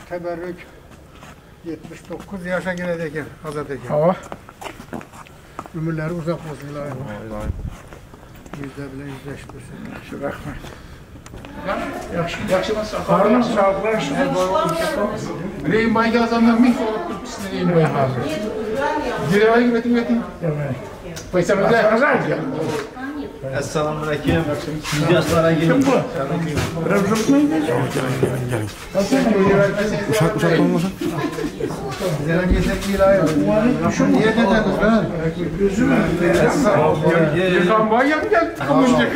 teberrük 79 yaşa girecek Azat Ekin. Hava. Ömürleri uzak olsun ilahi. Yüzde bile yüzleştirsin. Şu rahmet. Yaxşı mı? Karnım sağlıklar şu. Reyin bayda azamdan mih olup tutmuşsun reyin bayda hazır. Girevayı üretim. Paysa mıza? Esselamu Aleyküm. Yüzyaslara gelin. Kim bu? Ramazan mı yiyecek? Uşak olmasın. Zeren geçek ilahi. Niye dediniz lan? Gözümü. Yıkan bayam gel. Kamıştık.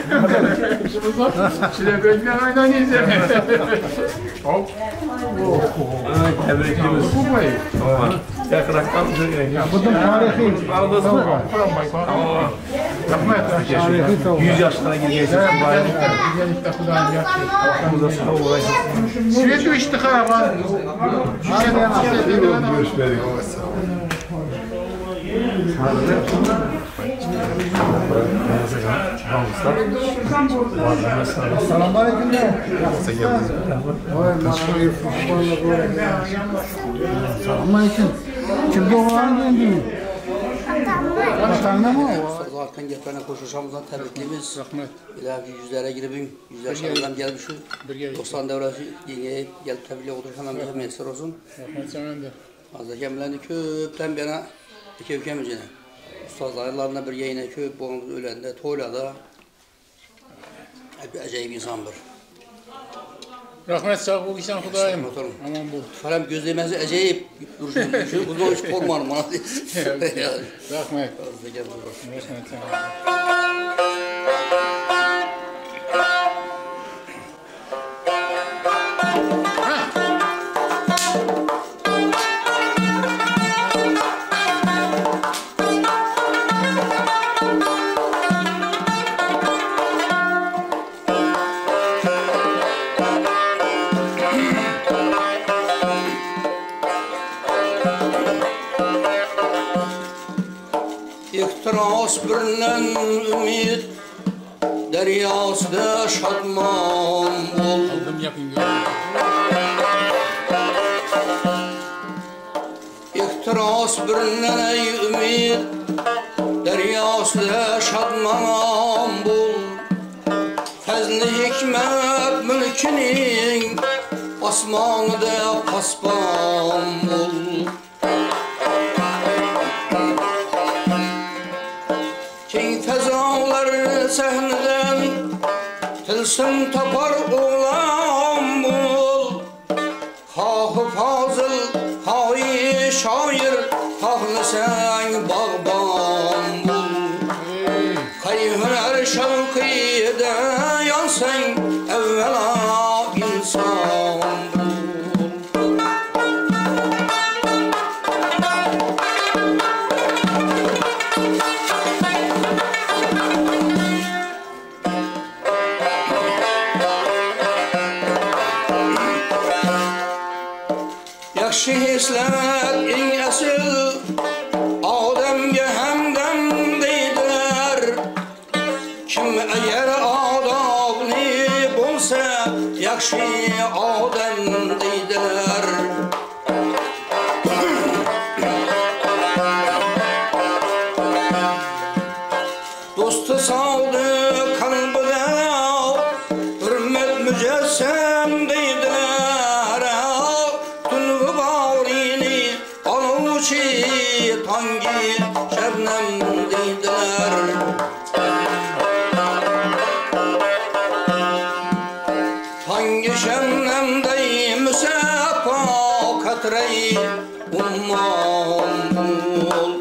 Şile bekler aynen izlerim. Hop. Tebrik ediyoruz. Bu bayı. Yakıraktan Bu da tarihi. Aradız mı? Rahmet. 100 yaşlara gireceksiniz. Güzellikte Kuday'ın yaptı. Burada sağ olasın. Sürekli iştihar var. Görüşmedik. Selamünaleyküm de. Selamünaleyküm. Kimde olan geldi? Vatanda mı? Zaten getmene koşuşamızdan tebrikliyimiz. Rahmet. İlahi yüzlere giribim. Yüzlerden gelmişim. 90 devresi yengeye gelip tebliğ olur. Hemen bir mesir olsun. Rahmet sen de. Az gemlendi köpten bana iki ülkemizine. Ustazlarla bir yayına köp boğumuz ölende, toylada. Hep acayip insandır. Rahmet sağ ol İhsan Kuday'ım. Aman bu. Falan gözlemesi acayip duruşunu düşün. Bundan hiç korkmadım bana diye. Rahmet. Az gemlendi. Rahmet sen. İhtiras birlen ümit deryasıda şadman ol. Aldım yapın gör. İhtiras birlen ey ümit deryasıda şadman bul. Fezli hikmet mülkinin asmanıda paspan bul. King fezalar sahneden tılsım tapar oğlan bul. Hahı fazıl, hahi şair, hahlesen bağban bul. Kayhıner şevkide yansen evvela insan bul. Yaxşı hisler en asıl Adem'e hemden deydiler. Kim eğer adabını bulsa yaxşı Adem deydiler. Dostu saldı kalbine hürmet mücessem deydiler. Hangi şebnem deydiler. Hangi şebnem dey müsafa katreyi umman bul.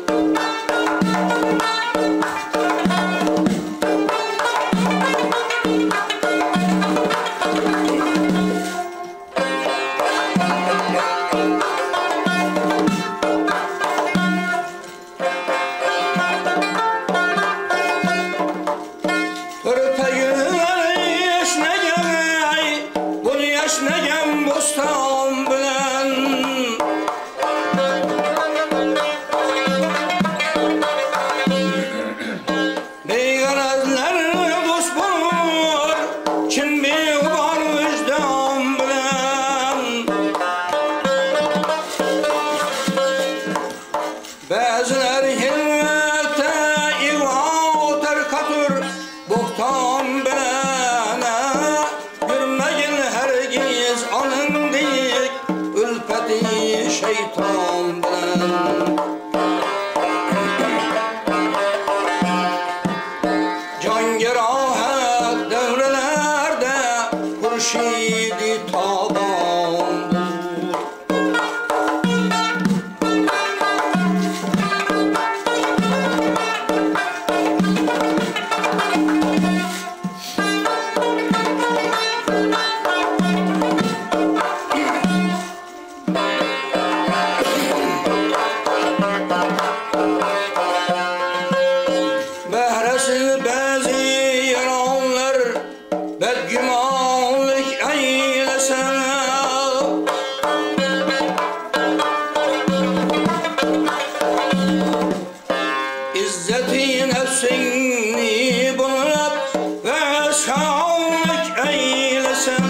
Yaşnagam boston bilan Erhilmekte iva terkatır boktan bilene Gürmeyin hergiz anın dik ülpeti şeytan bilen Cangirahet devrelerde Hurşidi taban Behresi bazı yaranlar bedgümanlık eylesen İzzeti nefsini bulup ve sağlık eylesen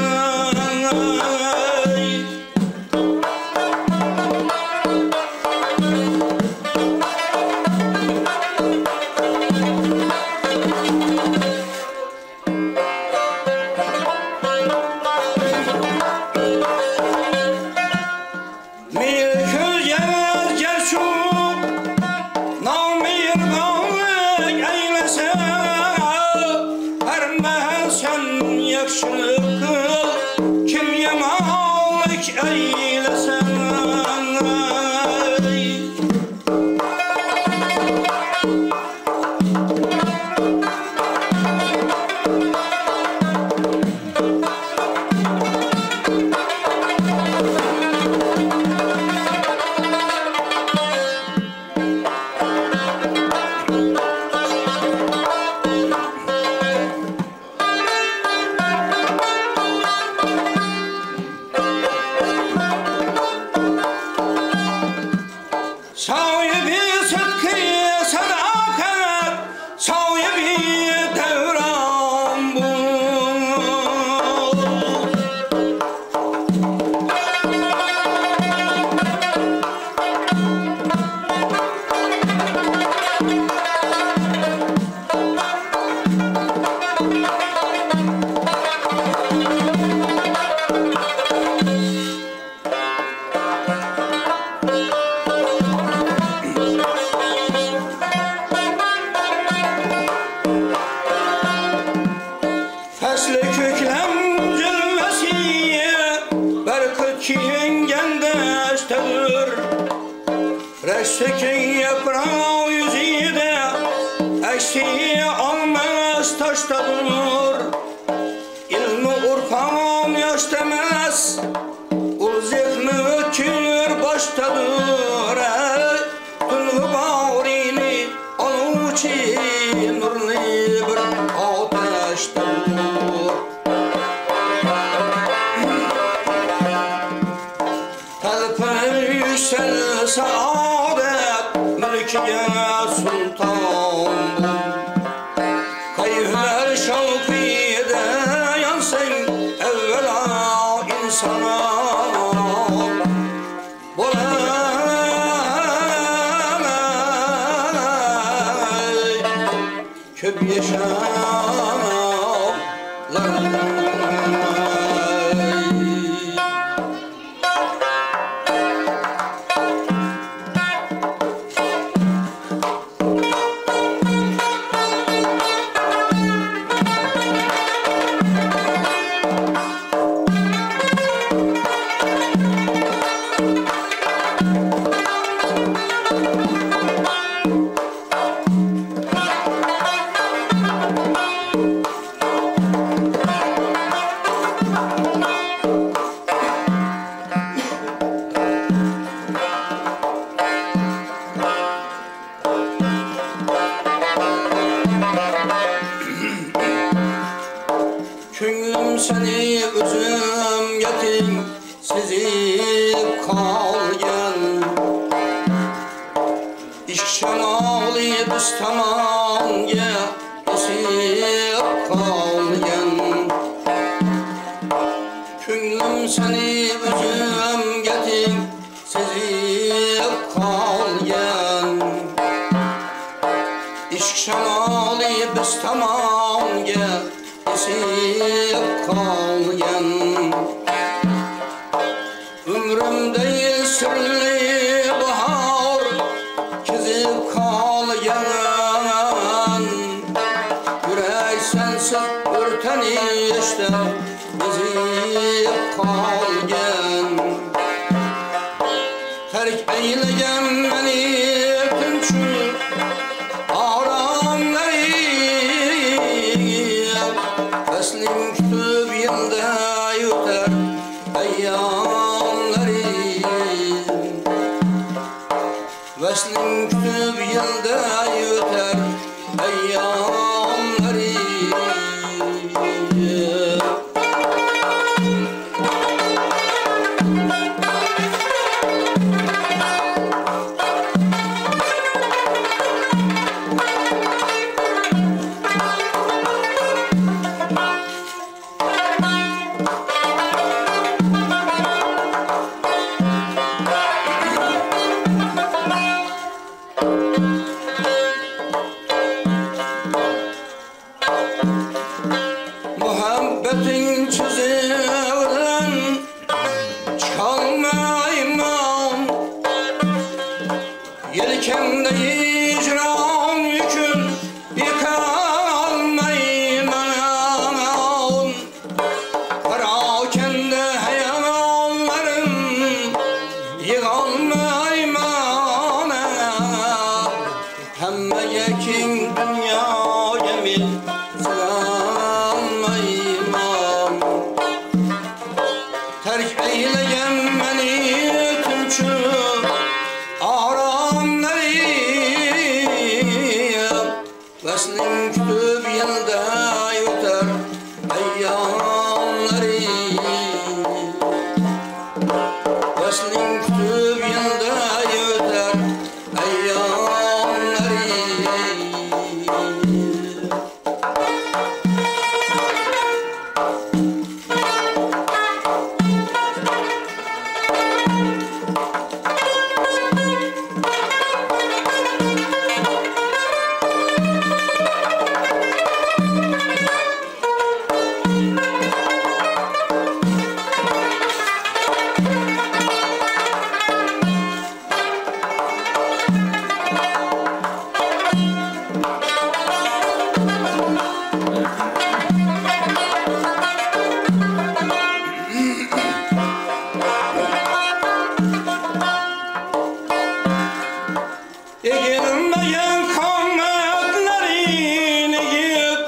Milkül gel gerçu namihirmanlık eylese Her mehsen yakşılık kıl kim yamanlık eylese Sahibi sıdkı sadakat sahibi devran bu Fesli köklem cülmesi berkı çiğengendeştedir Reştekin yaprağı yüzüde eksiği almaz taştadır İlmi urfan yaştemez ul zihni ötür baştadır Tülgü bağrini aluçi nurlu bir ateştedir Kalpine yüksel saadet mülkiye sultan Kayıhler şavkide yansın evvela insana Köp yaşamlar Köngülüm seni özüm yetim sizip kalgen İşk şamali büstamanga esip kalgen Köngülüm seni özüm yetim sizip kalgen İşk şamali biz tamamga esip kalgan. Ömrümde sirli bahar kezip kalgan. Yürek sensiz örteni işte bezip kalgan. Terk eylegen beni tümçü aramları. Veslim kütüb yılda yutar eyyamları. Veslim kütüb yılda yutar eyyamları. Muhabbetin çiziğinden çıkalmayman. Yelkemde icran yükün yıkalmayman. Parakende hayallerim yıkalmayman. Hemme yekin dünya gemil sığalmayman. Terk eylegen beni tümçü aramları. Veslim kütüb yılda yutar eyyamları. Veslim kütüb yılda yutar eyyamları. Egerilmeyen kavmetlerini yık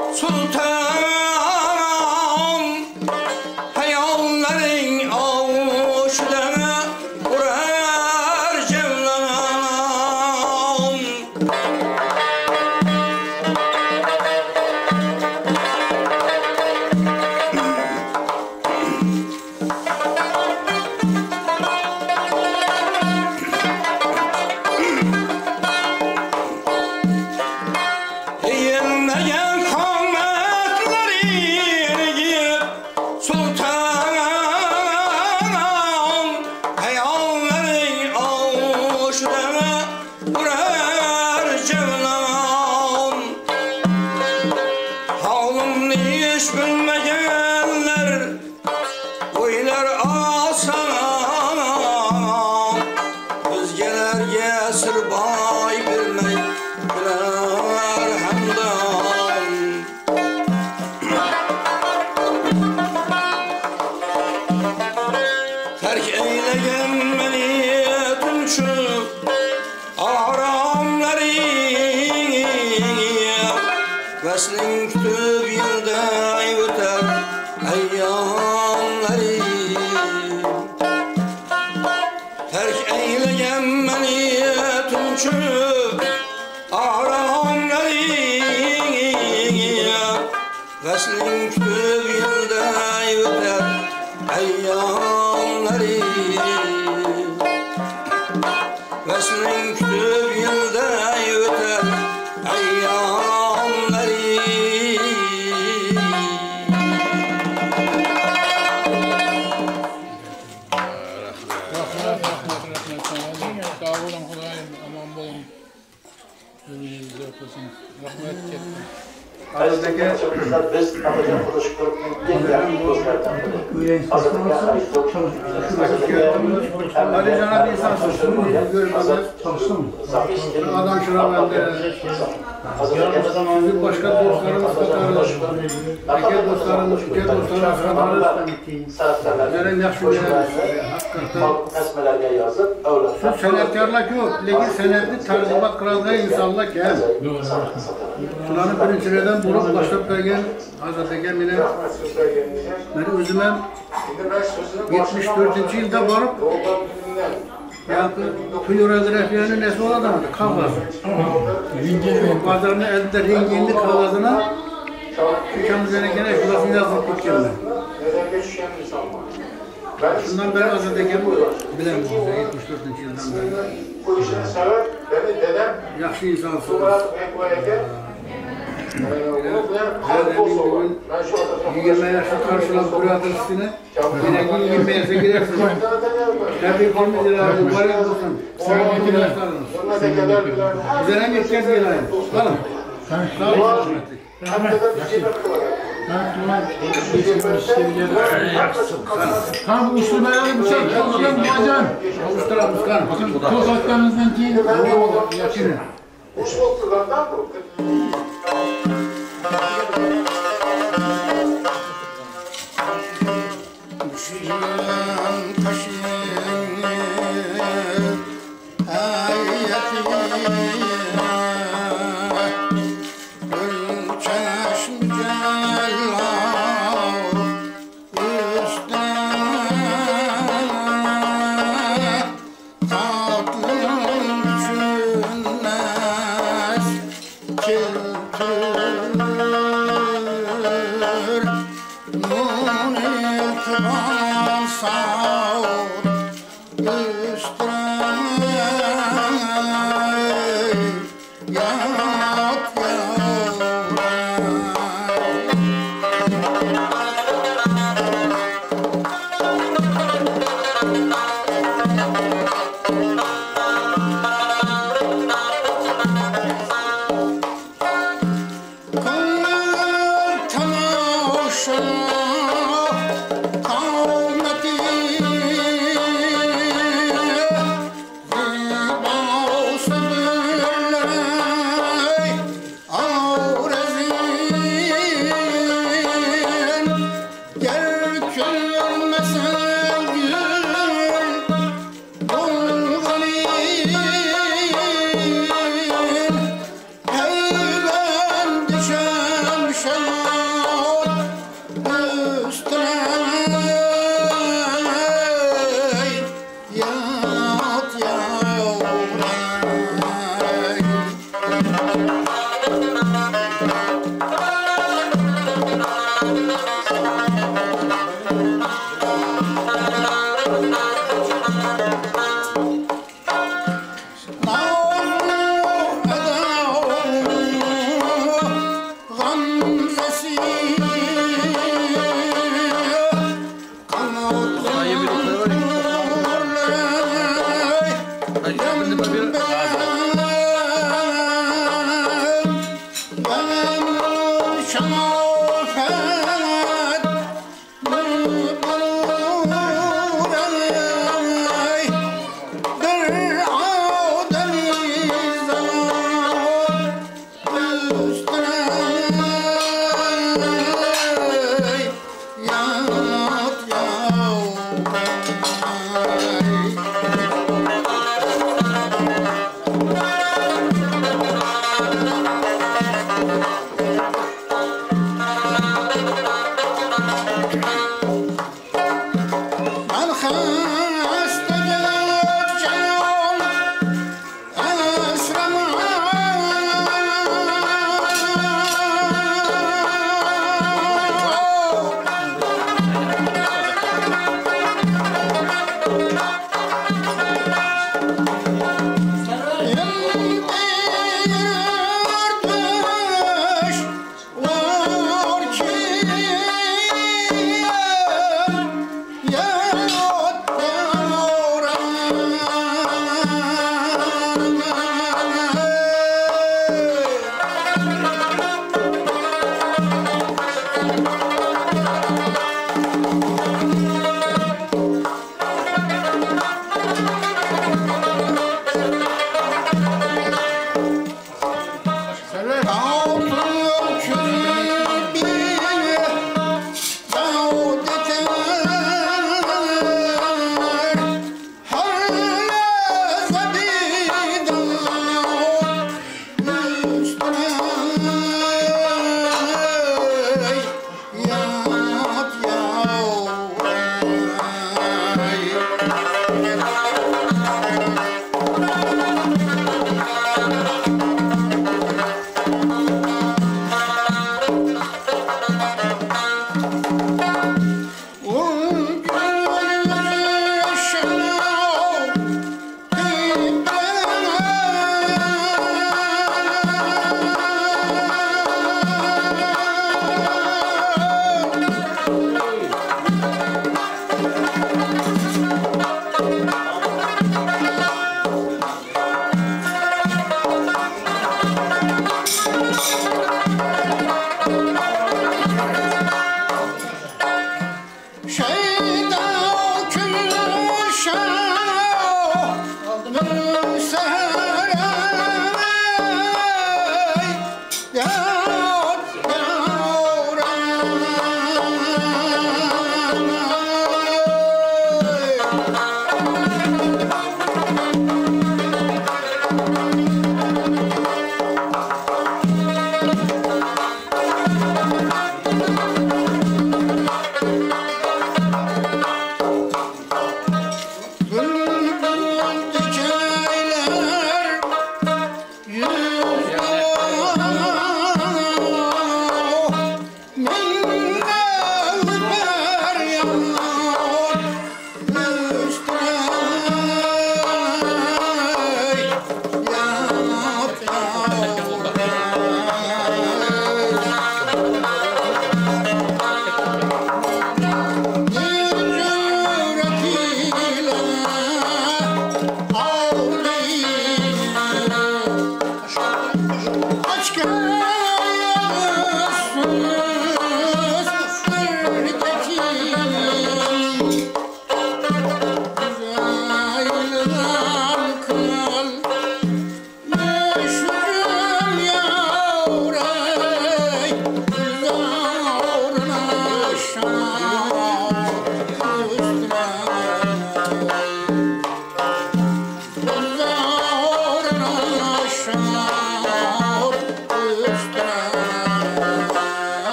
sultan. Hayallerin avuşlarına uğrar cevlan. Eğilmeyen kavmetlerini yık sultan. Hayallerin avuşlarına uğrar cevlan. Halımı hiç bilmeyenler oylar asana. Özgelerge sır bay bilmey güler hamdan. Terk eylegen beni tümçü aramları. Veslim kütüb yılda yutar eyyamları. Terk eylegen beni tümçü aramları. Veslim kütüb yılda yutar eyyamları. Veslim kütüb yılda yutar eyyamları. Rahmet. Sağ olun, Hudaym, aman bolun. Ömrünüzü yapasın. Rahmet etsin. Aradaki biz Amerikan Birleşik Devletleri dostlardan Ali Cenab bir insansın. Görmeden adam şuna bende. Bizim başka dostlarımız katarız. Erkek dostlarımız, ülke dostlarımız katarız. Neren yaxşı biliriz. Hakikaten. Şu senetkarlık yok. Lekin senetli tarzibat kırıldığı insanlar gel. Şunların birincilerden bulup başlayıp gelgen Hazreti Egemine ben özüme 74. yılda varıp Tuyur Refiye'nin nesli olan adamdı, kavgaz. Pazarını elde renginli kavgazına ülkemizden gene şurasını yazıp gideceğim ben. Şundan beri Hazreti Egem'i bilen bu 74. yıldan beri. Bu işini sever, beni dedem Yaxşı insansınız. Murat Ekvay'e 20 yaşa karşılan buradır üstüne, yine 20 yaşa girersin. Tebrikimiz ileride, mübarek olsun. Sevgili yaşlarınız. Üzerine geçeceğiz ileride. Kalın. Sağ olun. Kan uçlu beraber bir şey kalmadan bacan. Avusturalım kan. Toz atlarınızdan ki Yaşını.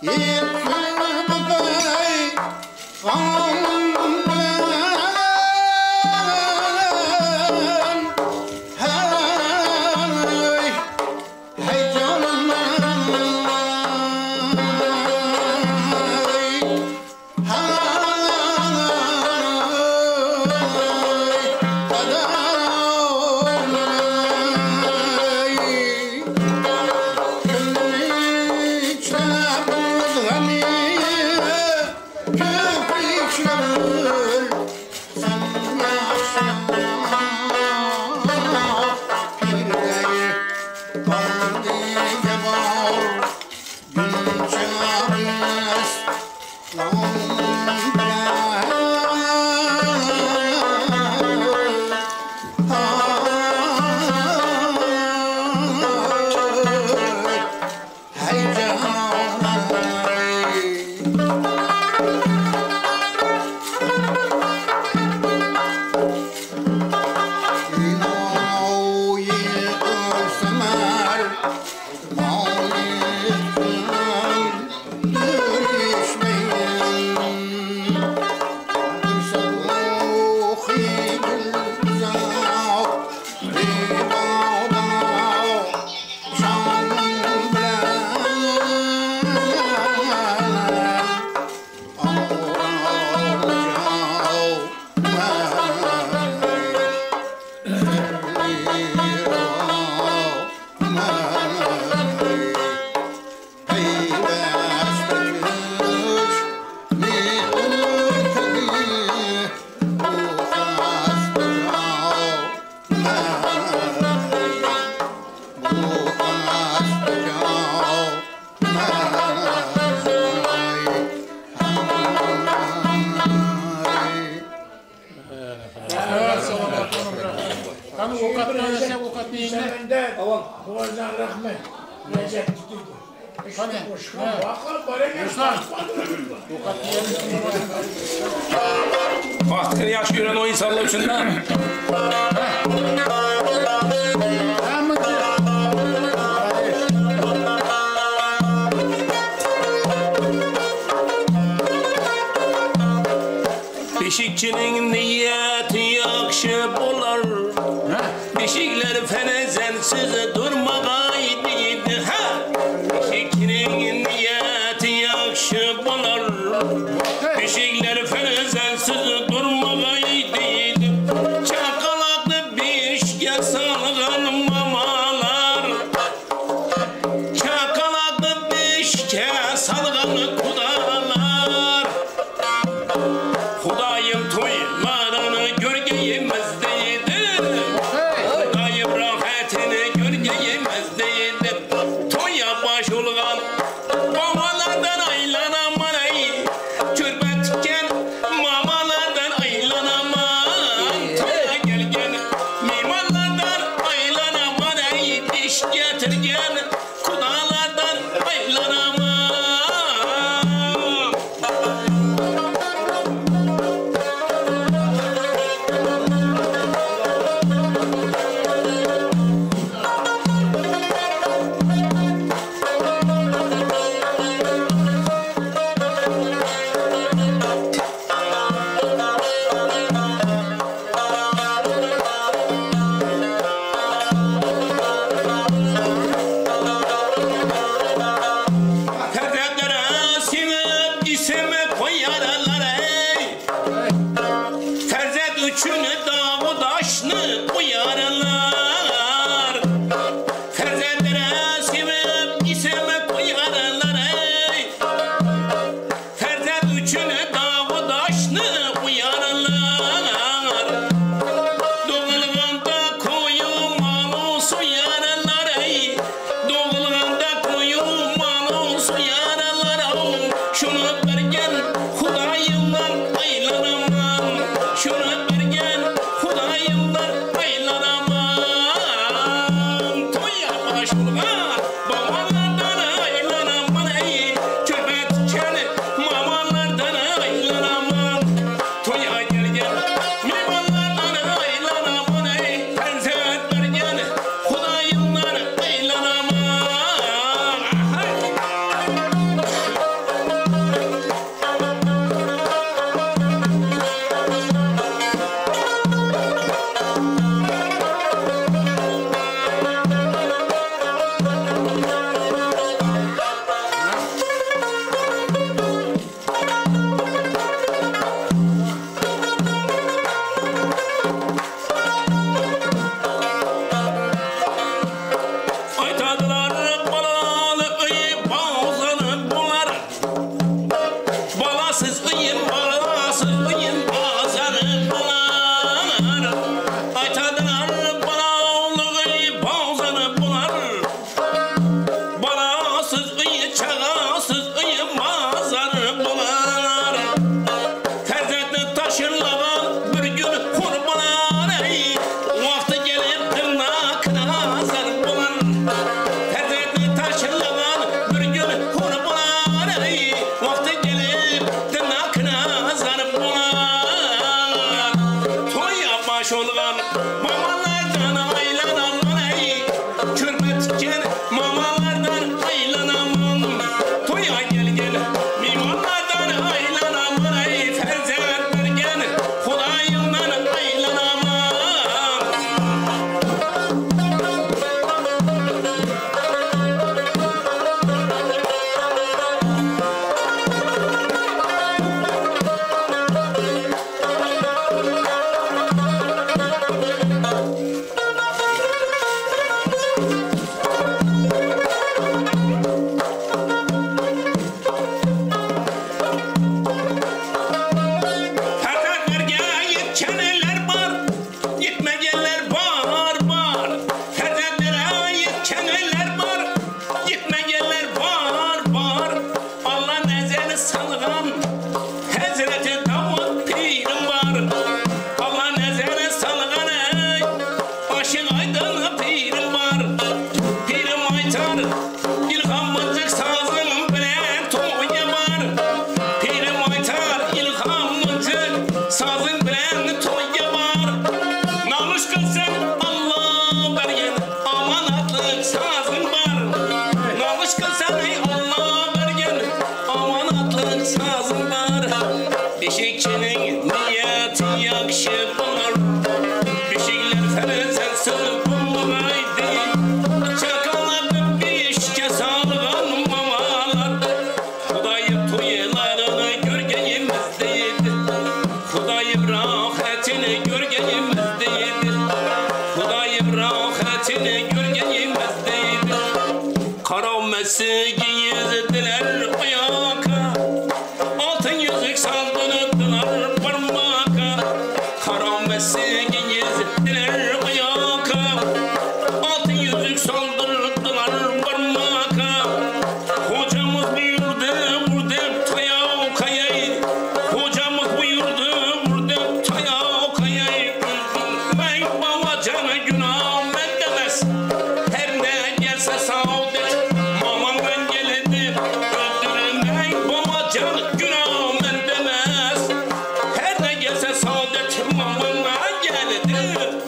Vaktiyle yaş gören o insanlar içinden. Beşikçinin niyeti yakşı bolar. Beşikler fenezensiz durmagaydı. Beşikçinin niyeti yakşı bolar. Beşikler fenezensiz durmagaydı. Çakalaklı beşikler salgan mamalar. Çakalaklı beşikler salgan kudalar. Hudayım toylarını görgeyemezdi. Hudayım rahatını görgeyemezdi. Toya baş olgan babalardan aylanamam. Türbetken mamalardan aylanamam. Toya gelgen mimarlardan aylanamam. Diş getirgen kudalardan aylanamam. giyizdiler ayaka, altın yüzük saldırdılar parmaka, karamesi giyizdiler ayaka, altın yüzük saldırdılar parmaka. Hocamız buyurdu vurdu tayağı kayayı, hocamız buyurdu vurdu tayağı kayayı. Ben babacanı günah ben demez, her ne gelse saadet mamam ben geldi. Öldürmek babacanı günah ben demez, her ne gelse saadet mamam ben geldi.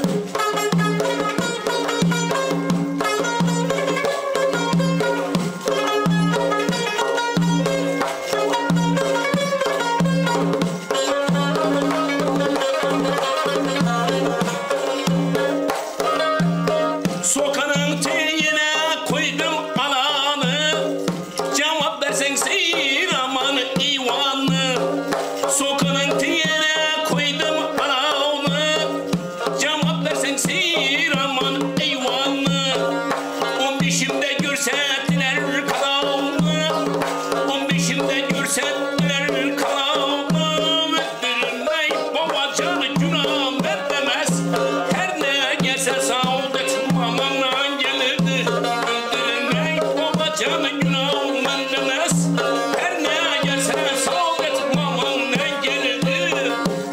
Sokanın teyine koydum alanı, cevap versen seyir aman ivanı. Sokanın teyine koydum alanı, cevap versen seyir aman ivanı. 15'imde görsettiler kalanı, 15'imde görsettiler kalanı. Öldürmek babacanı günah ben demez, her ne gelse saadet mamamdan gelirdi. Öldürmek babacanı günah ben demez, her ne gelse saadet mamamdan gelirdi.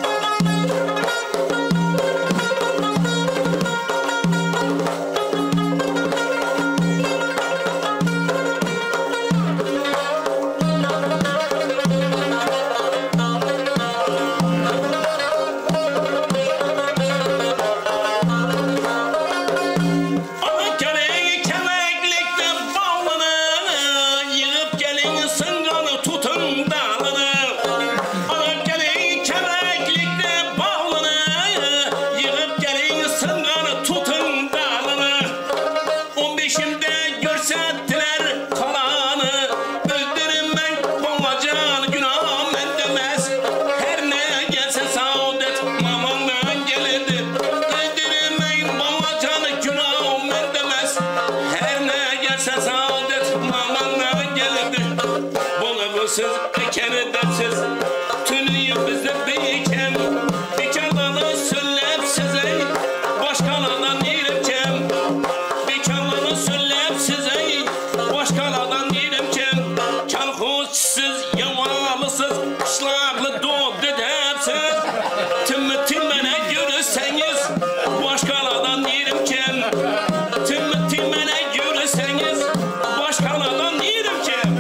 Ana gelin kemeklikte bağlını, yığıp gelin sınganı tutun dalını. Ana gelin kemeklikte bağlını, yığıp gelin sınganı tutun dalını. 15'imde görsettiler kalanı, öldürmek babacan günah ben demez, her ne gelse saadet mamamdan gelirdi. Öldürmek babacan günah ben demez, her ne gelse saadet mamamdan gelirdi. Bunu busuz ekeni depsiz, tünüyü bizde beyken, bekarlarını söylep size, başkalarından yerimken. Bekarlarını söylep size, başkalardan yerimken. Kalkuşsuz, yavalısız, kışlaklı doğdu depsiz. Tümüne görürseniz, başkalardan yerimken. Tümüne görürseniz, başkalardan yerimken.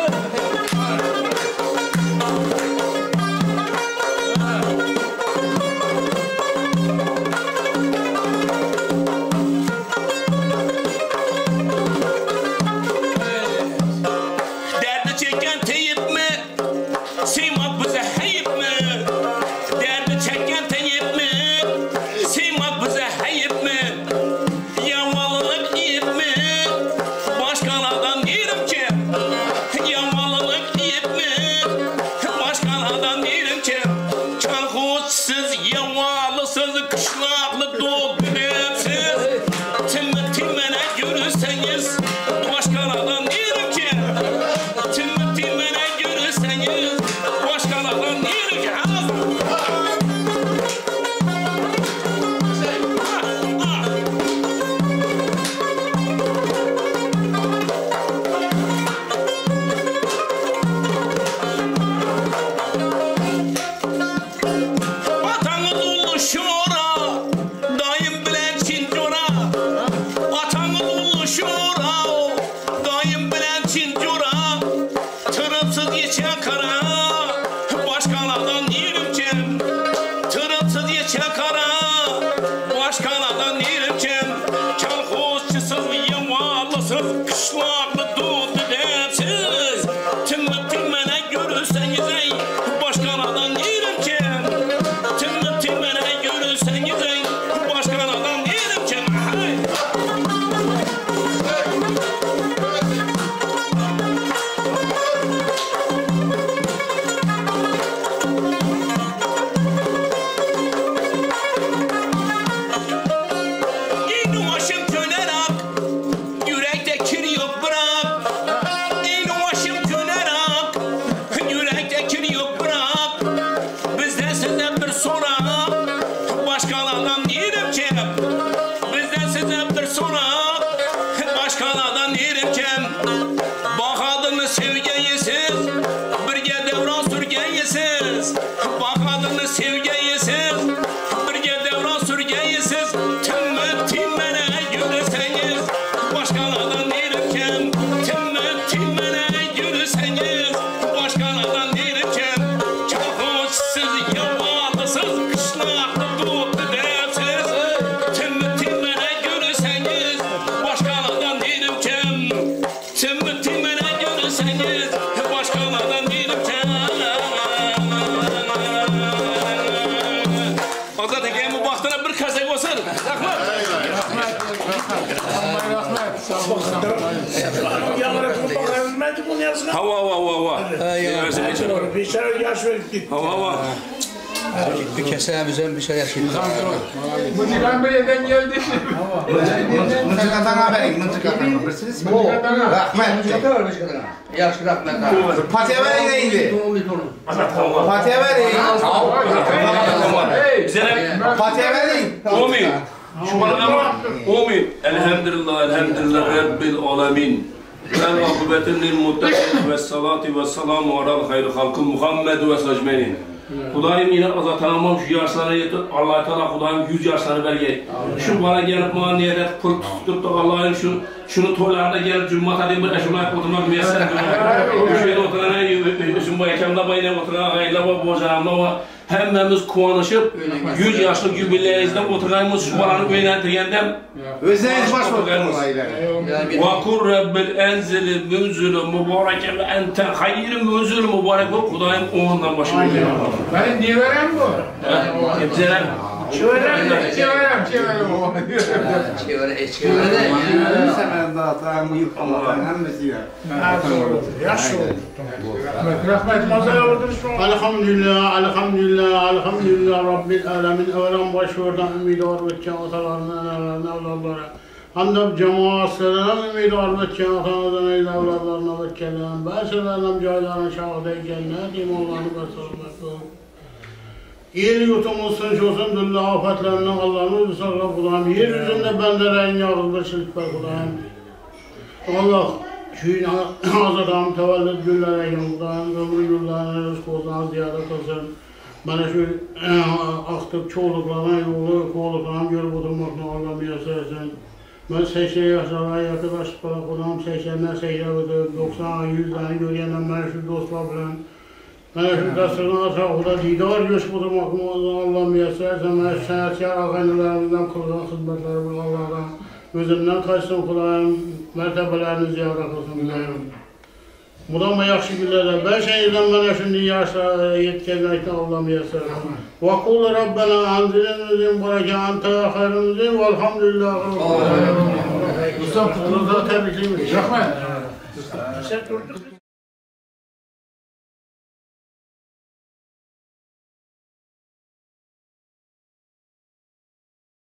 Derdi çeken teyip mi? Simak bize heyip mi? Derdi çeken teyip mi? Simak bize heyip mi? Yavalılık yiyip mi? Başkalardan yerim ki. Yavalılık yiyip mi? Başkalardan yerim ki. Kalkuşsuz, yavalısız, kışlaklı doğdu hepsiz. Tümene görürseniz, başkalardan yerim ki. başım gülerek, yürekte kir yok bırak. Bizden sizden bir sorak, başkalardan yerim ki. Bizden sizden bir sorak, başkalardan yerim ki. Bakadını sevgeyisiz, birge devran sürgeyisiz. Bakadını sevgeyisiz, birge devran sürgeyisiz. Tümmüttimene yürüseniz, başkalardan yerim ki. Tümmüttimene yürüseniz, başkalardan yerim ki. Çakoşsuz, yavalısız, kışlaklı doğdu dersiz. Tümmüttimene yürüseniz, başkalardan yerim ki. Tümmüttimene yürüseniz, başkalardan yerim ki. Azat Ege bu baktana bir kazak olsun. Hava. Bir şey yaş verdik. Hava. Bir kesemizden bir şey yaşayalım. Bu dilan beleden geldi. Mıntıkadan haberin, mıntıkadan. Bilirsiniz mi? Rahmet. Yaxşı rahmet. Patiye verin neydi? Patiye verin. Patiye verin. Amin. Amin. Elhamdülillah Rabbil alemin. Vel akıbetin lil muttaqin ve salati ve selamu alel hayri halkı Muhammed ve secmenin. Kudayım yine azatanamam şu yaşlara yetir. Allah-u Teala Kudayım 100 yaşları belge. Şu bana gelip bana niyedet pul tutup da Allah'ım şunu toylarda gelip cümmat edeyim bir eşulay oturmak müyesser. Bu şeyde oturan şu bu ekemde bayına oturan gayla ve bocanamla ve hemmemiz kuvanışıp 100 yaşlık jubileyizde oturayımız şu balanı oynatırgendem. Özleriniz baş bakın. Ve kur Rabbil enzili münzülü mübareke ve enten hayır münzülü mübarek bu Kudayım ondan başına geliyor. Benim diyeverem bu. Hepsiler. Çevirem o. Çevire de. Semen dağıtan bu yıkamadan hemmesi ya. Yaş oldu. Rahmet mazaya oturmuş mu? Elhamdülillah Rabbil alemin. Evren başvurdan ümidar ve kağıtalarına, evlatlara. Hamdab cemaatlerine ümidar ve kağıtalarına, evlatlarına ve kellerim. Bəşirlerine caylarına şahide cennet, imanlarını besarlar. Yer yutumuzsun, şosun, dülle afetlerinden Allah'ın özü sarraf Kudayım. Yeryüzünde bendelerin yağızlaşılık var Kudayım. Allah şu azatam tevellüd günlere yıldan, ömrü yıllarına rızk oldan ziyaret olsun. Bana şu aktıp çoğuluklarına yolu, koğuluklarına görüp oturmakla Allah müyessersin. Ben 80 yaşlara yaklaşık Kudayım, 80'den 90'a 100'lerini görüyenden bana şu dostlar bilen. Bana şu dastırına atrafında didar göç oturmakla Allah müyessersin. Bana sanatkar ağaylarımızdan kılgan hizmetleri bil Allah'dan. Özümden kaçsın Kudayım, mertebelerini ziyaret olsun Kudayım. Budan mı yaxşı bilirler. Ben şeyden bana şimdi yaşa yetkizmekten Allah müyessersin. Ve kul Rabbena anzilimizin buraya anta hayrımızin velhamdülillah. Mustafa Kutlu'da tebrikliymiş. Rahmet. Sen durduk.